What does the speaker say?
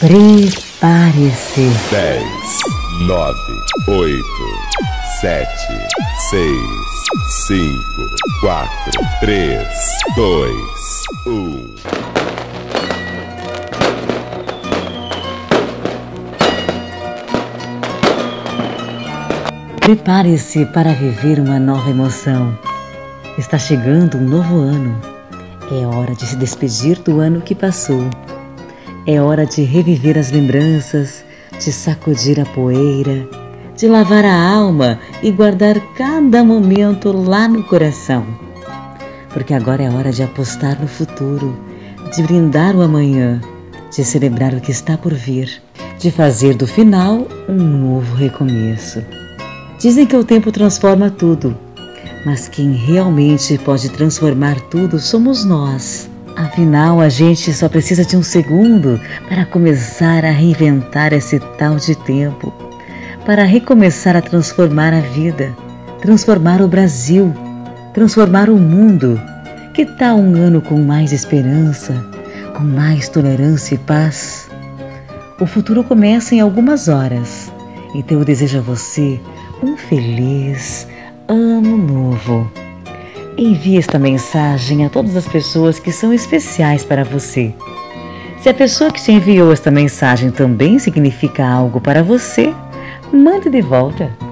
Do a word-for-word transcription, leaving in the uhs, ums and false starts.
Prepare-se. Dez, nove, oito, sete, seis, cinco, quatro, três, dois, um. Prepare-se para viver uma nova emoção. Está chegando um novo ano. É hora de se despedir do ano que passou. É hora de reviver as lembranças, de sacudir a poeira, de lavar a alma e guardar cada momento lá no coração. Porque agora é hora de apostar no futuro, de brindar o amanhã, de celebrar o que está por vir, de fazer do final um novo recomeço. Dizem que o tempo transforma tudo, mas quem realmente pode transformar tudo somos nós. Afinal, a gente só precisa de um segundo para começar a reinventar esse tal de tempo, para recomeçar a transformar a vida, transformar o Brasil, transformar o mundo. Que tal um ano com mais esperança, com mais tolerância e paz? O futuro começa em algumas horas, então eu desejo a você um feliz ano novo. Envie esta mensagem a todas as pessoas que são especiais para você. Se a pessoa que te enviou esta mensagem também significa algo para você, mande de volta.